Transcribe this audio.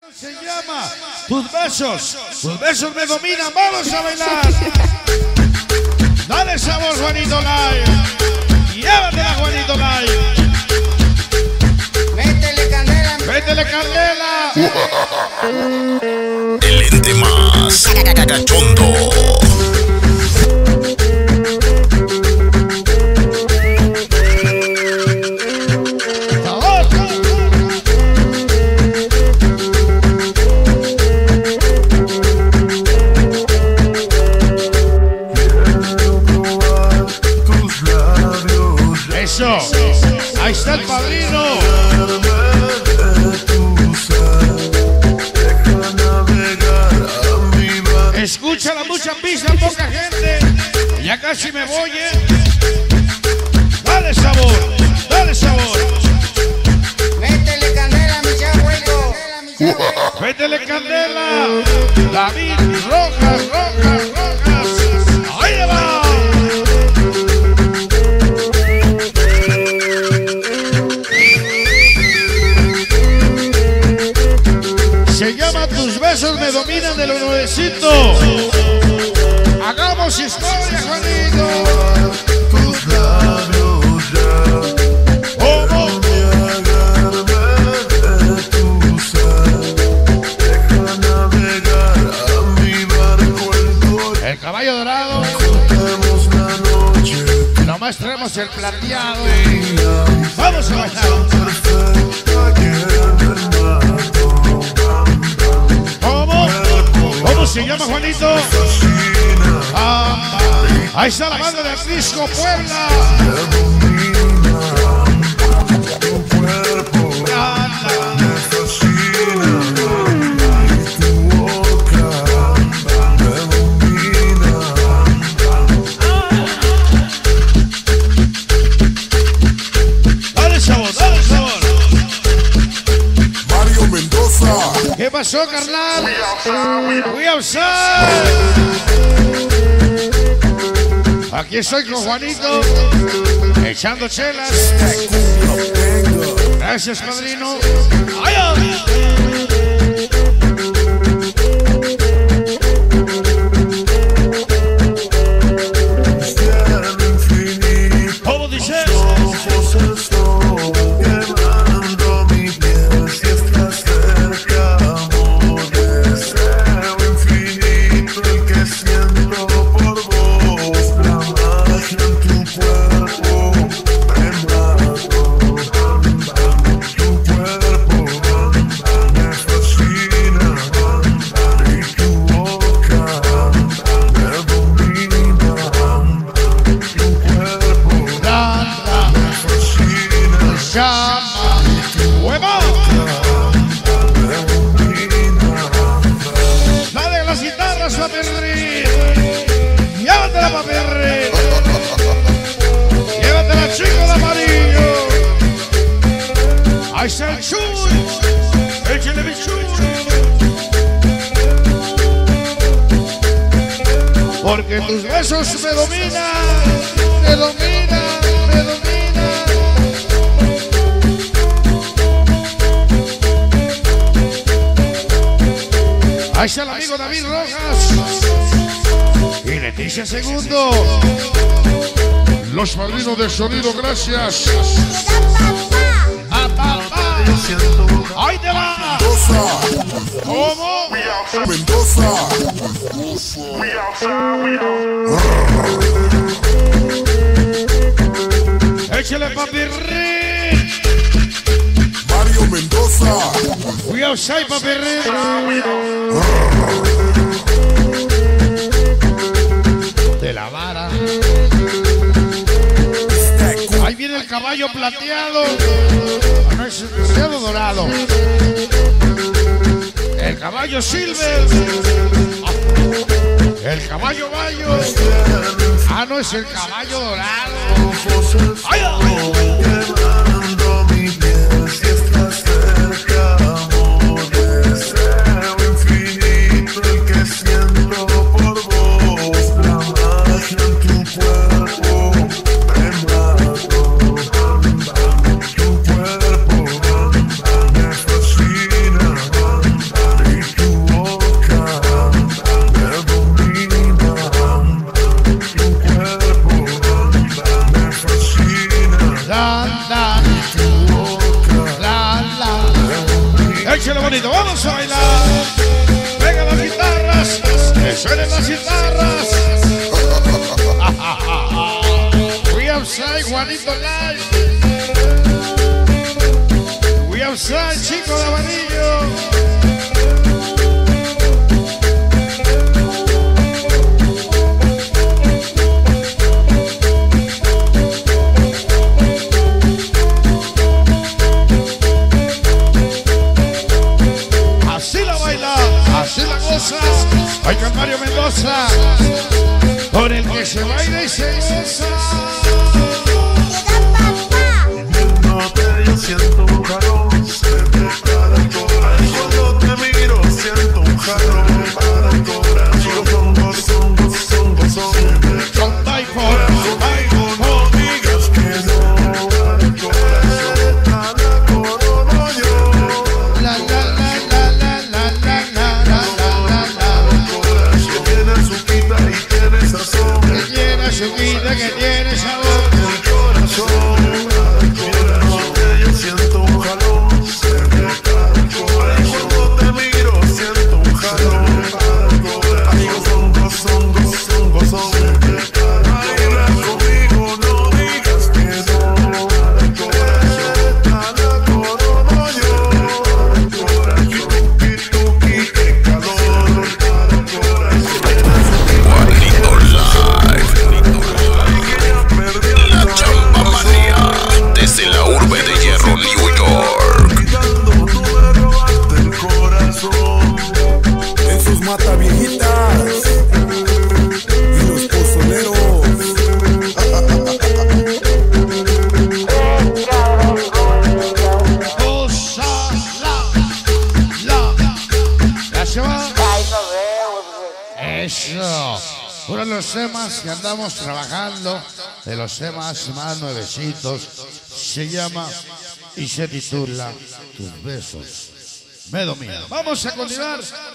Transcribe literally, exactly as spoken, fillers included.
Se llama Tus besos, tus besos me dominan, vamos a bailar. Dale sabor, Juanito Live. Llévatela, Juanito Live. Métele candela. Métele candela. El ente más cachondo. Ahí está el padrino. Escucha la mucha pista, poca gente. Ya casi me voy, ¿eh? Dale sabor, dale sabor. Métele candela, mi chagüeyo. Métele candela. David Rojas, Rojas, Rojas. Ahí le va. Se llama Tus besos me dominan de lo nuevecito. Hagamos historia, Juanito. Tus labios ya ¿Cómo? embriagarme de tu sal. Deja navegar a mi barco el dolor. El caballo dorado. Contemos la noche. Nomás traemos el plateado. Vamos a bailar. Perfecta que me mato. ¿Cómo? ¿Cómo se llama, Juanito? Ah, ahí está la banda de Atlisco, Puebla. Dale sabor, dale sabor. Mario Mendoza. ¿Qué pasó, carnal? We outside. Aquí estoy con Juanito, echando chelas. Gracias, padrino. ¡Ay, ay! ¿Cómo dices? Dale las guitarras, paperri. Llévatela, paperri. Llévatela, chico de amarillo. Ahí está el chuy. Échale mi chuy. Porque tus besos me dominan, me dominan, me dominan. Ahí está el amigo David Rojas y Leticia Segundo. Los padrinos del sonido, gracias. ¡A papá! ¡Ahí te va! ¿Cómo? Mendoza. ¡Échale, papirri! Mario Mendoza. We outside, papirri. De la vara. Ahí viene el caballo plateado. No es el plateado dorado. El caballo silver. El caballo bayo. Ah, no, es el caballo dorado. ¡Ay, ay! Quemando mi piel si estás cerca, amor. Deseo infinito el que siento por vos. La magia en tu cuerpo me mato. Tu cuerpo me fascina. bonito, vamos a bailar. Vengan las guitarras, que suenen las guitarras. We outside, Juanito Live. We outside, Chico de Abanillo. Así la goza, oiga Mario Mendoza, con el que se baila y se goza. Viéndote yo siento un jalón, se me para el corazón. Cuando te miro siento un jalón para el corazón. Zongo, zongo, zongo, zongo. Son Typhoon, Conmigo no digas que no para el corazón. La corono yo. la la la la la la la la la la la. Que tiene azuquita y tiene sazón. Que tiene su vida, que tiene sabor. El corazón, el corazón. Yo siento un jalón, se me para el corazón. Cuando te miro siento un jalón para el corazón. Zongo, zongo, zongo, zongo. Baila conmigo, no digas que no para el corazón. La corono yo para el corazón. Tuki, tuki, qué calor para el corazón. Juanito Live. La Chamba Manía. Desde la urbe de Hierro, New York. Gritando, tú me robaste el corazón. En sus mata viejitas y los pozoneros. Goza, la, la, ya se va. Eso, uno de los temas que andamos trabajando, de los temas más nuevecitos, se llama y se titula Tus besos me dominan. Vamos a continuar